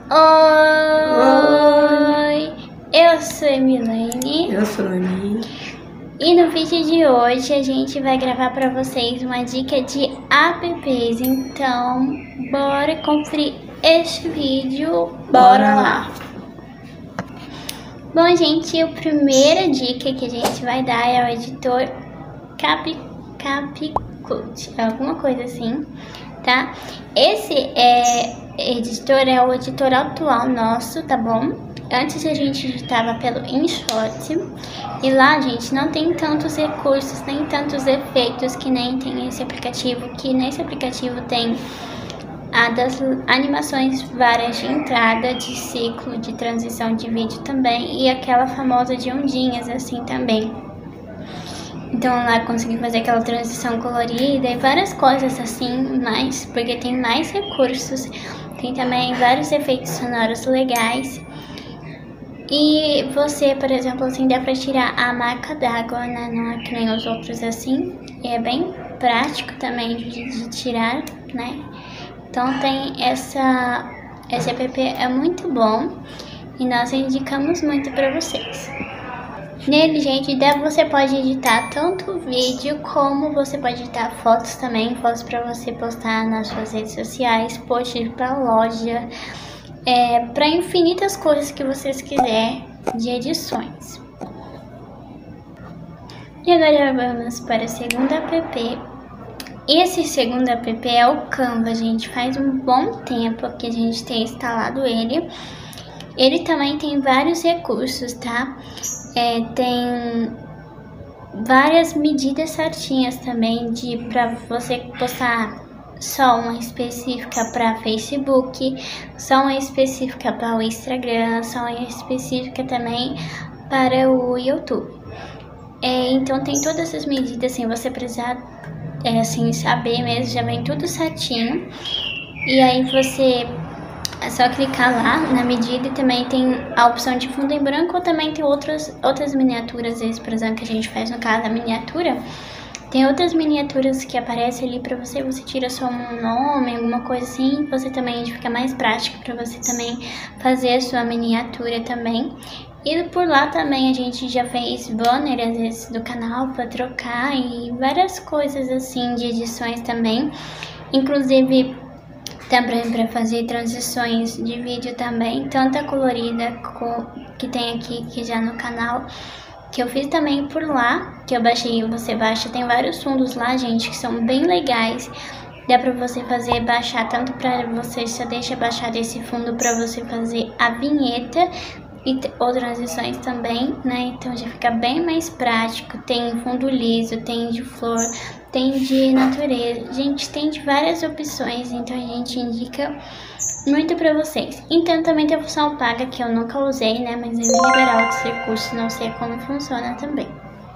Oi, eu sou a Milene. Eu sou a Emi. E no vídeo de hoje a gente vai gravar para vocês uma dica de apps. Então, bora conferir este vídeo. Bora lá! Bom, gente, a primeira dica que a gente vai dar é o editor CapCut, alguma coisa assim, tá? Esse editor é o editor atual nosso, tá bom? Antes a gente editava pelo InShot e lá, gente, não tem tantos recursos, nem tantos efeitos que nem tem esse aplicativo, que nesse aplicativo tem das animações várias de entrada, de ciclo, de transição de vídeo também e aquela famosa de ondinhas assim também. Então lá consegui fazer aquela transição colorida e várias coisas assim, mais porque tem mais recursos, tem também vários efeitos sonoros legais. E você, por exemplo, assim, dá pra tirar a marca d'água, né? Não é que nem os outros assim. E é bem prático também de tirar, né? Então tem esse app é muito bom e nós indicamos muito para vocês. Nele, gente, você pode editar tanto vídeo como você pode editar fotos também, fotos para você postar nas suas redes sociais, posts para loja, para infinitas coisas que vocês quiserem de edições. E agora vamos para o segundo app. Esse segundo app é o Canva, gente. Faz um bom tempo que a gente tem instalado ele. Ele também tem vários recursos, tá? Tem várias medidas certinhas também para você postar só uma específica para Facebook, só uma específica para o Instagram, só uma específica também para o YouTube. Então tem todas essas medidas sem você precisar assim saber mesmo, já vem tudo certinho. E aí você é só clicar lá na medida e também tem a opção de fundo em branco ou também tem outras miniaturas, às vezes, por exemplo, que a gente faz no caso da miniatura. Tem outras miniaturas que aparecem ali pra você tira só um nome, alguma coisa assim, você também fica mais prático pra você também fazer a sua miniatura também. E por lá também a gente já fez banner, às vezes, do canal pra trocar e várias coisas assim de edições também. Inclusive também para fazer transições de vídeo também, tanto a colorida que tem aqui que já no canal, que eu fiz também por lá, que eu baixei, você baixa, tem vários fundos lá, gente, que são bem legais. Dá pra você baixar, tanto pra você só deixa baixar esse fundo pra você fazer a vinheta e ou transições também, né? Então já fica bem mais prático. Tem fundo liso, tem de flor, tem de natureza. Gente, tem de várias opções, então a gente indica muito pra vocês. Então também tem a função paga, que eu nunca usei, né? Mas ele libera outros recursos, não sei como funciona também.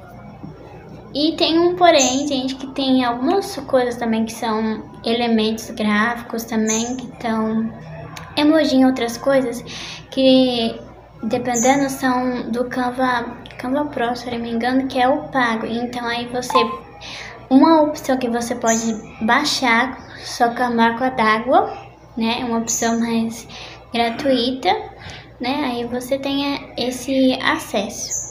E tem um porém, gente, que tem algumas coisas também que são elementos gráficos também, que estão emoji e outras coisas, que dependendo são do Canva Pro, se eu não me engano, que é o pago. Então aí uma opção que você pode baixar só com a marca d'água, né? Uma opção mais gratuita, né? Aí você tem esse acesso.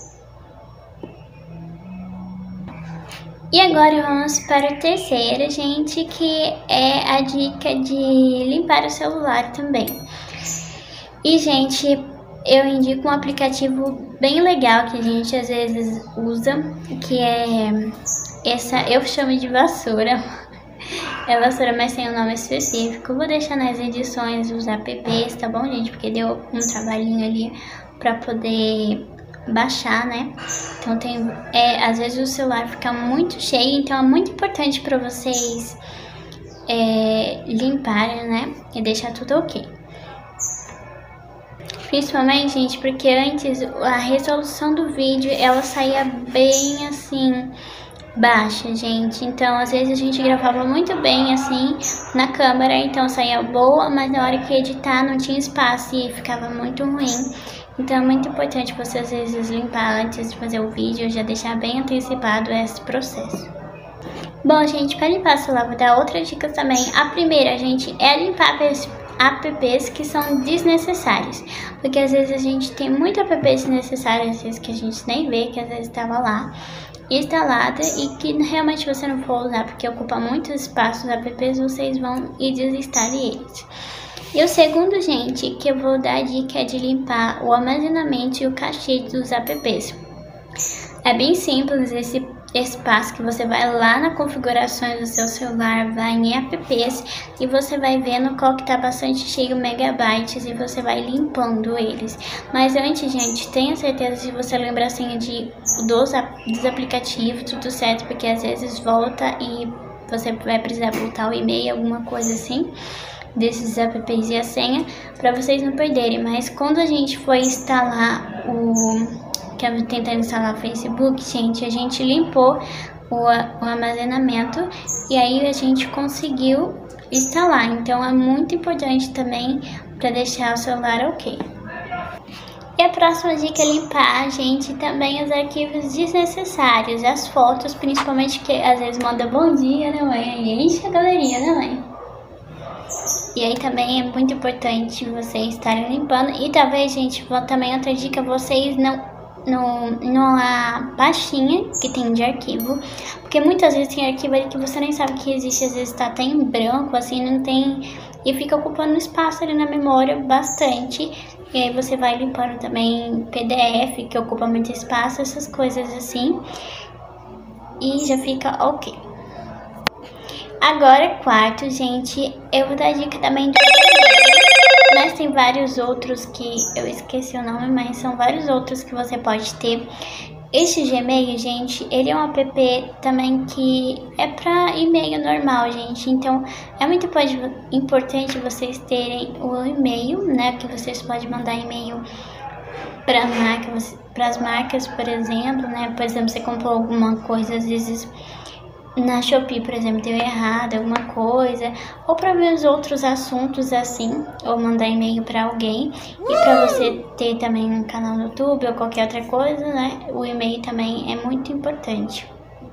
E agora vamos para o terceiro, gente, que é a dica de limpar o celular também. E, gente, eu indico um aplicativo bem legal que a gente às vezes usa, que é eu chamo de vassoura. É vassoura, mas tem um nome específico. Vou deixar nas edições os apps, tá bom, gente? Porque deu um trabalhinho ali pra poder baixar, né? Então às vezes o celular fica muito cheio, então é muito importante pra vocês limparem, né? E deixar tudo ok. Principalmente, gente, porque antes a resolução do vídeo ela saía bem assim baixa, gente. Então às vezes a gente gravava muito bem assim na câmera, então saía boa, mas na hora que editar não tinha espaço e ficava muito ruim. Então é muito importante você às vezes limpar antes de fazer o vídeo, já deixar bem antecipado esse processo. Bom, gente, para limpar o celular vou dar outras dicas também. A primeira, gente, é limpar apps que são desnecessários, porque às vezes a gente tem muito app desnecessário, às vezes que a gente nem vê, que às vezes estava lá instalada e que realmente você não for usar porque ocupa muito espaço dos apps, vocês vão e desinstalem eles. E o segundo, gente, que eu vou dar a dica é de limpar o armazenamento e o cache dos apps. É bem simples esse espaço que você vai lá na configurações do seu celular, vai em apps e você vai vendo qual que tá bastante cheio megabytes e você vai limpando eles. Mas antes, gente, tenha certeza se você lembra a senha dos aplicativos, tudo certo, porque às vezes volta e você vai precisar voltar o e-mail, alguma coisa assim, desses apps e a senha, para vocês não perderem. Mas quando a gente for instalar tentando instalar o Facebook, gente, a gente limpou o armazenamento e aí a gente conseguiu instalar. Então é muito importante também para deixar o celular ok. E a próxima dica é limpar, gente, também os arquivos desnecessários, as fotos, principalmente que às vezes manda bom dia, né, mãe? Aí enche a galeria, né, mãe? E aí também é muito importante vocês estarem limpando. E talvez, gente, também outra dica, vocês numa pastinha que tem de arquivo, porque muitas vezes tem arquivo ali que você nem sabe que existe, às vezes tá até em branco, assim, não tem, e fica ocupando espaço ali na memória bastante, e aí você vai limpando também PDF, que ocupa muito espaço, essas coisas assim, e já fica ok. Agora, quarto, gente, eu vou dar dica também do mas tem vários outros que eu esqueci o nome, mas são vários outros que você pode ter. Este Gmail, gente, ele é um app também que é para e-mail normal, gente. Então, é muito importante vocês terem o e-mail, né? Que vocês podem mandar e-mail para as marcas, por exemplo, né? Por exemplo, você comprou alguma coisa, às vezes na Shopee, por exemplo, deu errado alguma coisa, ou para ver os outros assuntos assim, ou mandar e-mail para alguém, e para você ter também um canal no YouTube ou qualquer outra coisa, né? O e-mail também é muito importante.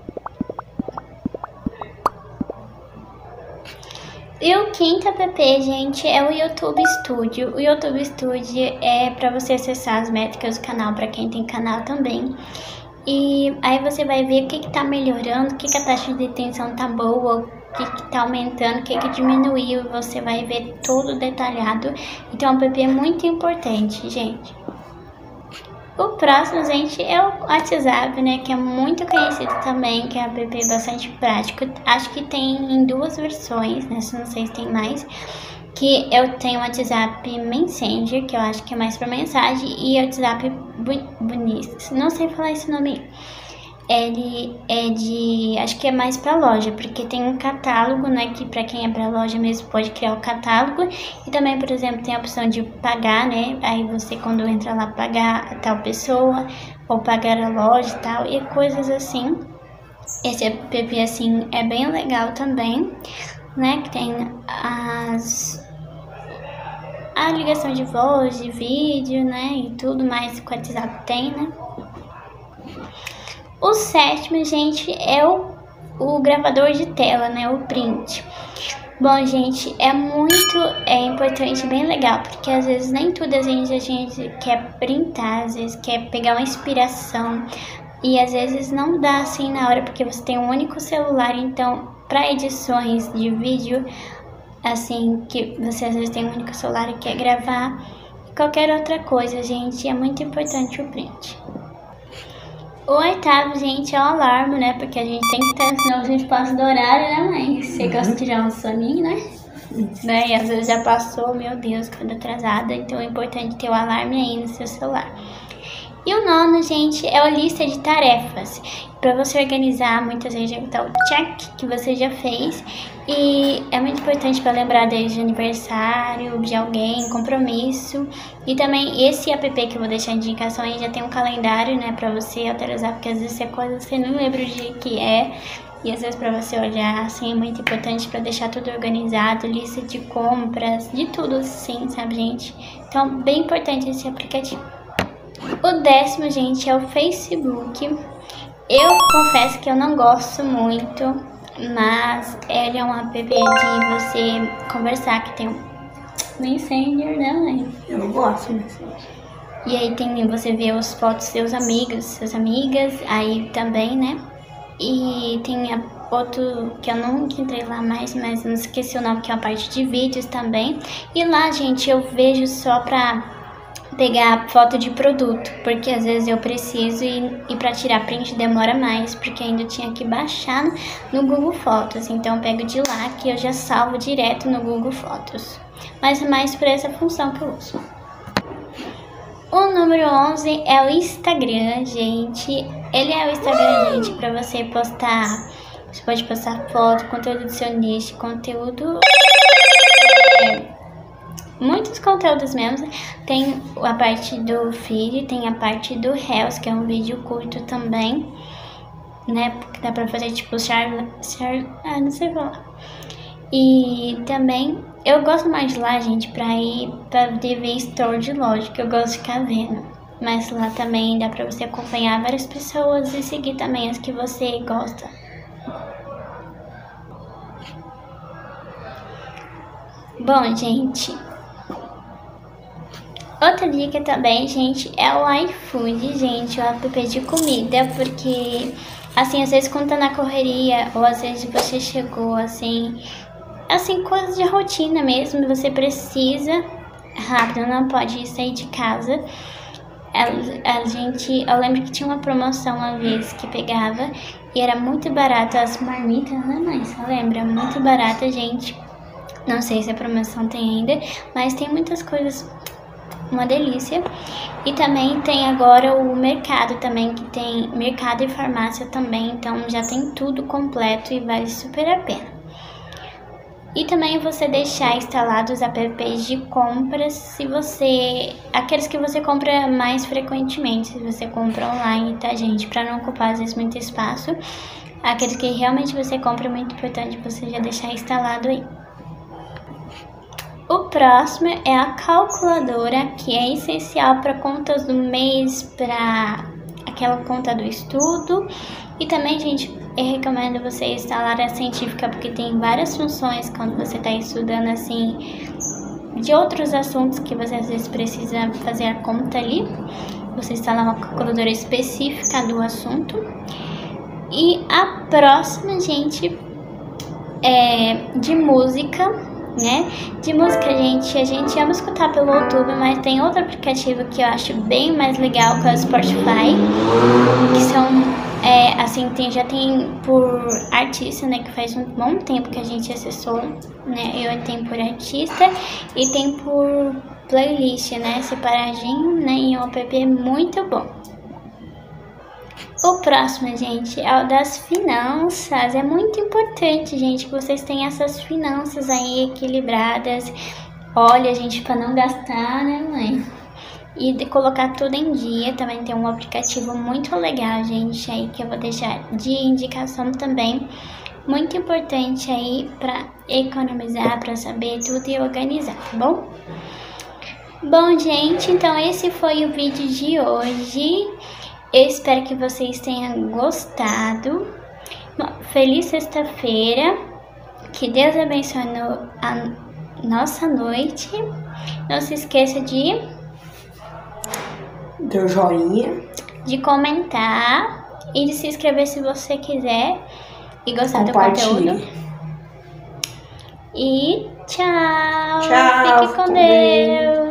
E o quinto app, gente, é o YouTube Studio. O YouTube Studio é para você acessar as métricas do canal, para quem tem canal também. E aí você vai ver o que tá melhorando, o que a taxa de retenção tá boa, o que tá aumentando, o que diminuiu. Você vai ver tudo detalhado. Então, o app é muito importante, gente. O próximo, gente, é o WhatsApp, né? Que é muito conhecido também, que é um app bastante prático. Acho que tem em duas versões, né? Não sei se tem mais. Que eu tenho o WhatsApp Messenger, que eu acho que é mais para mensagem, e o WhatsApp Business, não sei falar esse nome. Ele é acho que é mais para loja, porque tem um catálogo, né, que para quem é para loja mesmo pode criar o catálogo, e também, por exemplo, tem a opção de pagar, né, aí você quando entra lá pagar a tal pessoa, ou pagar a loja e tal, e coisas assim. Esse app, assim, é bem legal também, né, que tem a ligação de voz, de vídeo, né, e tudo mais que o WhatsApp tem, né. O sétimo, gente, é o gravador de tela, né, o print. Bom, gente, é muito importante, bem legal, porque às vezes nem tudo a gente quer printar, às vezes quer pegar uma inspiração, e às vezes não dá assim na hora, porque você tem um único celular. Então, para edições de vídeo, assim, que você às vezes tem um único celular e quer gravar, qualquer outra coisa, gente, é muito importante o print. O oitavo, gente, é o alarme, né? Porque a gente tem que ter, senão a gente passa do horário, né, mãe? Você gosta de tirar um soninho, né? E às vezes já passou, meu Deus, quando atrasada. Então é importante ter o alarme aí no seu celular. E o nono, gente, é a lista de tarefas. Para você organizar, muitas vezes já tá o check que você já fez. E é muito importante para lembrar desde aniversário, de alguém, compromisso. E também esse app que eu vou deixar de indicação aí já tem um calendário, né, para você autorizar, porque às vezes é coisa você não lembra o dia que é. E às vezes para você olhar, assim, é muito importante para deixar tudo organizado, lista de compras, de tudo assim, sabe, gente? Então, bem importante esse aplicativo. O décimo, gente, é o Facebook. Eu confesso que eu não gosto muito, mas ele é um app de você conversar, que tem Messenger, né? Eu não gosto de Messenger. E aí você vê as fotos dos seus amigos, suas amigas, aí também, né? E tem a outro que eu nunca entrei lá mais, mas não esqueci o nome, que é a parte de vídeos também. E lá, gente, eu vejo só pra pegar foto de produto, porque às vezes eu preciso e para tirar print demora mais, porque ainda tinha que baixar no Google Fotos. Então eu pego de lá que eu já salvo direto no Google Fotos. Mas é mais por essa função que eu uso. O número 11 é o Instagram, gente. Ele é o Instagram, gente, para você postar. Você pode postar foto, conteúdo do seu nicho, conteúdo... muitos conteúdos mesmo. Tem a parte do feed, tem a parte do Reels, que é um vídeo curto também, né? Porque dá pra fazer tipo não sei falar. E também eu gosto mais de lá, gente, pra ver story de loja, que eu gosto de ficar vendo. Mas lá também dá pra você acompanhar várias pessoas e seguir também as que você gosta. Bom, gente, outra dica também, gente, é o iFood, gente, o app de comida, porque, assim, às vezes quando tá na correria, ou às vezes você chegou, assim, coisas de rotina mesmo, você precisa rápido, não pode sair de casa. Eu lembro que tinha uma promoção uma vez que pegava e era muito barato as marmitas, né, mãe? Você lembra? Muito barata, gente. Não sei se a promoção tem ainda, mas tem muitas coisas, uma delícia. E também tem agora o mercado também, que tem mercado e farmácia também, então já tem tudo completo e vale super a pena. E também você deixar instalados os apps de compras, aqueles que você compra mais frequentemente, se você compra online, tá, gente? Pra não ocupar às vezes muito espaço. Aqueles que realmente você compra é muito importante você já deixar instalado aí. O próximo é a calculadora, que é essencial para contas do mês, para aquela conta do estudo. E também, gente, eu recomendo você instalar a científica, porque tem várias funções quando você está estudando, assim, de outros assuntos que você às vezes precisa fazer a conta ali. Você instala uma calculadora específica do assunto. E a próxima, gente, é de música, né? De música, gente, a gente ama escutar pelo YouTube, mas tem outro aplicativo que eu acho bem mais legal, que é o Spotify, que são, assim, já tem por artista, né, que faz um bom tempo que a gente acessou, né, eu tenho por artista e tem por playlist, né, separadinho, né, e é um app muito bom. O próximo, gente, é o das finanças. É muito importante, gente, que vocês tenham essas finanças aí equilibradas. Olha, gente, para não gastar, né, mãe? E de colocar tudo em dia. Também tem um aplicativo muito legal, gente, aí que eu vou deixar de indicação também. Muito importante aí para economizar, para saber tudo e organizar, tá bom? Bom, gente, então esse foi o vídeo de hoje. Eu espero que vocês tenham gostado. Feliz sexta-feira. Que Deus abençoe a nossa noite. Não se esqueça de Dê um joinha, de comentar e de se inscrever se você quiser e gostar do conteúdo. E tchau. Tchau. Fique com Deus.